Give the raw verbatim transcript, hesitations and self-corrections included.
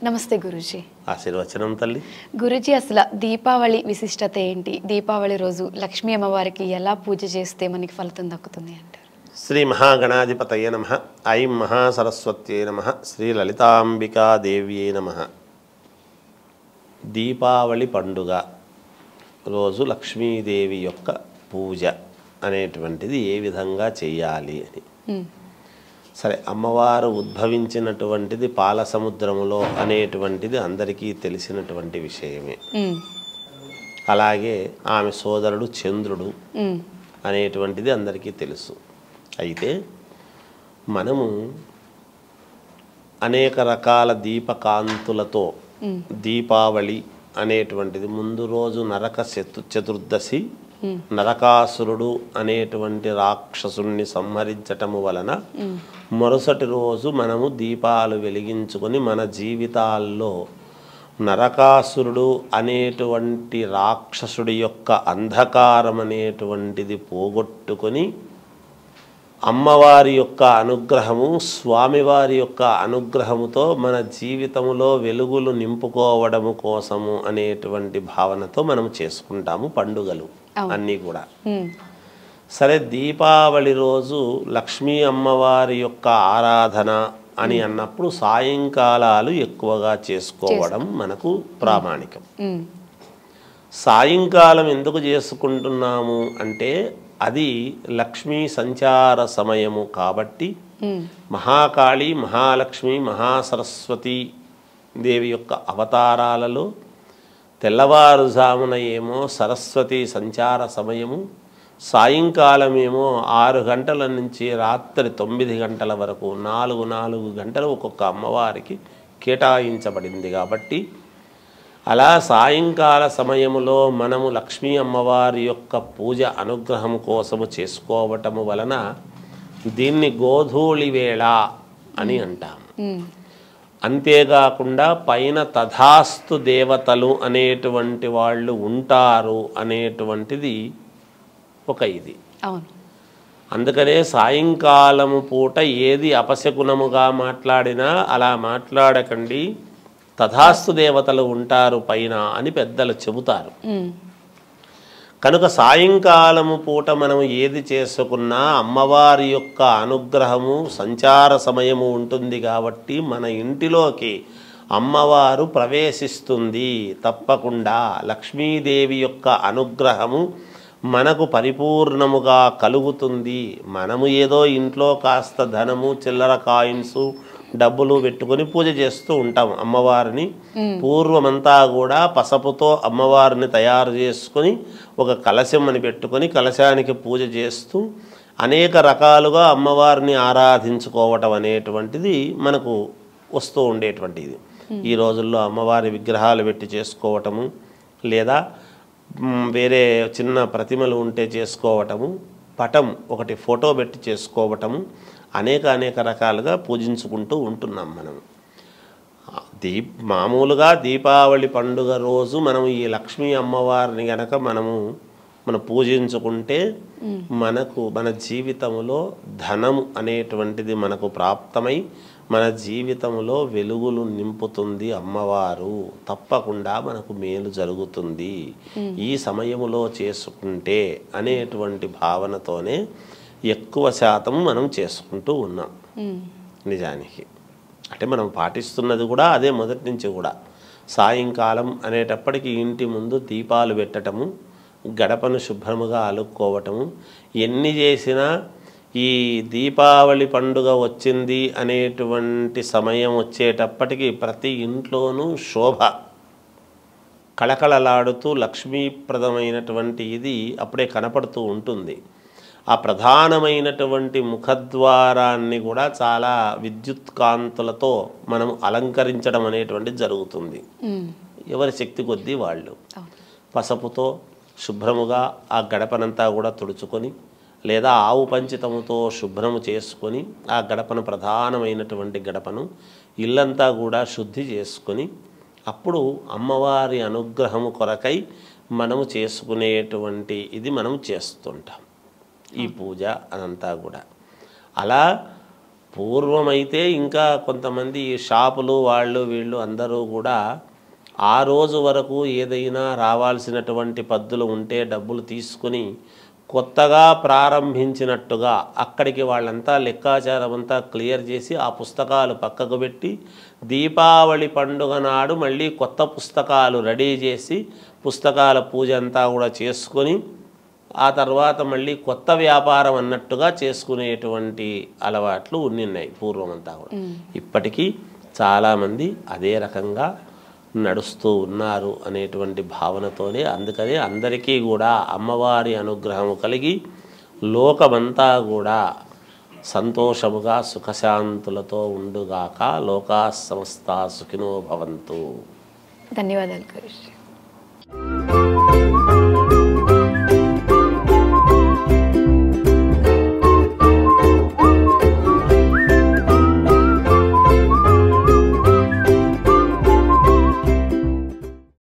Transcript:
నమస్తే గురూజీ. ఆశీర్వచనం తల్లి. గురూజీ, అసలు దీపావళి విశిష్టత ఏంటి? దీపావళి రోజు లక్ష్మీ అమ్మవారికి ఎలా పూజ చేస్తే మనకి ఫలితం దక్కుతుంది అంటారు? శ్రీ మహాగణాధిపతయ నమః. ఐం మహాసరస్వత్యై నమః. శ్రీ లలితాంబికాదేవ్యై నమః. దీపావళి పండుగ రోజు లక్ష్మీదేవి యొక్క పూజ అనేటువంటిది ఏ విధంగా చేయాలి అని. సరే, అమ్మవారు ఉద్భవించినటువంటిది పాల సముద్రములో అనేటువంటిది అందరికీ తెలిసినటువంటి విషయమే. అలాగే ఆమె సోదరుడు చంద్రుడు అనేటువంటిది అందరికీ తెలుసు. అయితే మనము అనేక రకాల దీపకాంతులతో దీపావళి అనేటువంటిది ముందు రోజు నరక చతు చతుర్దశి నరకాసురుడు అనేటువంటి రాక్షసుణ్ణి సంహరించటము వలన మరుసటి రోజు మనము దీపాలు వెలిగించుకొని మన జీవితాల్లో నరకాసురుడు అనేటువంటి రాక్షసుడి యొక్క అంధకారం అనేటువంటిది పోగొట్టుకొని అమ్మవారి యొక్క అనుగ్రహము, స్వామివారి యొక్క అనుగ్రహముతో మన జీవితంలో వెలుగులు నింపుకోవడము కోసము అనేటువంటి భావనతో మనం చేసుకుంటాము పండుగలు అన్నీ కూడా. సరే, దీపావళి రోజు లక్ష్మీ అమ్మవారి యొక్క ఆరాధన అని అన్నప్పుడు సాయంకాలాలు ఎక్కువగా చేసుకోవడం మనకు ప్రామాణికం. సాయంకాలం ఎందుకు చేసుకుంటున్నాము అంటే అది లక్ష్మీ సంచార సమయము కాబట్టి మహాకాళి, మహాలక్ష్మి, మహాసరస్వతి దేవి యొక్క అవతారాలలో తెల్లవారుజామున ఏమో సరస్వతి సంచార సమయము, సాయంకాలమేమో ఆరు గంటల నుంచి రాత్రి తొమ్మిది గంటల వరకు నాలుగు నాలుగు గంటలు ఒక్కొక్క అమ్మవారికి కేటాయించబడింది. కాబట్టి అలా సాయంకాల సమయములో మనము లక్ష్మీ అమ్మవారి యొక్క పూజ అనుగ్రహం కోసము చేసుకోవటము వలన దీన్ని గోధూళి వేళ అని అంటాము. అంతేకాకుండా పైన తథాస్తు దేవతలు అనేటువంటి వాళ్ళు ఉంటారు అనేటువంటిది ఒక ఇది. అందుకనే సాయంకాలము పూట ఏది అపశకునముగా మాట్లాడినా అలా మాట్లాడకండి, తథాస్తు దేవతలు ఉంటారు పైన అని పెద్దలు చెబుతారు. కనుక సాయంకాలము పూట మనం ఏది చేసుకున్నా అమ్మవారి యొక్క అనుగ్రహము, సంచార సమయము ఉంటుంది కాబట్టి మన ఇంటిలోకి అమ్మవారు ప్రవేశిస్తుంది. తప్పకుండా లక్ష్మీదేవి యొక్క అనుగ్రహము మనకు పరిపూర్ణముగా కలుగుతుంది. మనము ఏదో ఇంట్లో కాస్త ధనము, చిల్లర కాయిన్స్, డబ్బులు పెట్టుకొని పూజ చేస్తూ ఉంటాం అమ్మవారిని. పూర్వమంతా కూడా పసుపుతో అమ్మవారిని తయారు చేసుకొని ఒక కలశం అని పెట్టుకొని కలశానికి పూజ చేస్తూ అనేక రకాలుగా అమ్మవారిని ఆరాధించుకోవటం అనేటువంటిది మనకు వస్తూ ఉండేటువంటిది. ఈ రోజుల్లో అమ్మవారి విగ్రహాలు పెట్టి చేసుకోవటము, లేదా వేరే చిన్న ప్రతిమలు ఉంటే చేసుకోవటము, పటం ఒకటి ఫోటో పెట్టి చేసుకోవటము, అనేక అనేక రకాలుగా పూజించుకుంటూ ఉంటున్నాం మనం. దీప్ మామూలుగా దీపావళి పండుగ రోజు మనం ఈ లక్ష్మీ అమ్మవారిని గనక మనము మనం పూజించుకుంటే మనకు మన జీవితంలో ధనము అనేటువంటిది మనకు ప్రాప్తమై మన జీవితంలో వెలుగులు నింపుతుంది అమ్మవారు. తప్పకుండా మనకు మేలు జరుగుతుంది ఈ సమయములో చేసుకుంటే అనేటువంటి భావనతోనే ఎక్కువ శాతం మనం చేసుకుంటూ ఉన్నాం. నిజానికి అంటే మనం పాటిస్తున్నది కూడా అదే మొదటి నుంచి కూడా. సాయంకాలం అనేటప్పటికీ ఇంటి ముందు దీపాలు పెట్టటము, గడపను శుభ్రముగా అలుక్కోవటము, ఎన్ని చేసినా ఈ దీపావళి పండుగ వచ్చింది అనేటువంటి సమయం వచ్చేటప్పటికి ప్రతి ఇంట్లోనూ శోభ కళకళలాడుతూ లక్ష్మీప్రదమైనటువంటి ఇది అప్పుడే కనపడుతూ ఉంటుంది. ఆ ప్రధానమైనటువంటి ముఖద్వారాన్ని కూడా చాలా విద్యుత్ కాంతులతో మనం అలంకరించడం అనేటువంటిది జరుగుతుంది. ఎవరి శక్తి కొద్దీ వాళ్ళు పసుపుతో శుభ్రముగా ఆ గడపనంతా కూడా తుడుచుకొని, లేదా ఆవు పంచితముతో శుభ్రము చేసుకొని ఆ గడపను, ప్రధానమైనటువంటి గడపను ఇల్లంతా కూడా శుద్ధి చేసుకొని అప్పుడు అమ్మవారి అనుగ్రహము కొరకై మనము చేసుకునేటువంటి ఇది మనం చేస్తుంటాం ఈ పూజ అదంతా కూడా. అలా పూర్వమైతే ఇంకా కొంతమంది షాపులు వాళ్ళు వీళ్ళు అందరూ కూడా ఆ రోజు వరకు ఏదైనా రావాల్సినటువంటి పద్దులు ఉంటే డబ్బులు తీసుకుని కొత్తగా ప్రారంభించినట్టుగా అక్కడికి వాళ్ళంతా లెక్కాచారం అంతా క్లియర్ చేసి ఆ పుస్తకాలు పక్కకు పెట్టి దీపావళి పండుగ నాడు మళ్ళీ కొత్త పుస్తకాలు రెడీ చేసి పుస్తకాల పూజ అంతా కూడా చేసుకొని ఆ తర్వాత మళ్ళీ కొత్త వ్యాపారం అన్నట్టుగా చేసుకునేటువంటి అలవాట్లు ఉన్నాయి పూర్వమంతా కూడా. ఇప్పటికీ చాలామంది అదే రకంగా నడుస్తూ ఉన్నారు అనేటువంటి భావనతోనే, అందుకనే అందరికీ కూడా అమ్మవారి అనుగ్రహం కలిగి లోకమంతా కూడా సంతోషముగా సుఖశాంతులతో ఉండుగాక. లోకా సమస్తా సుఖినో భవంతు. ధన్యవాదాలు గురుజీ.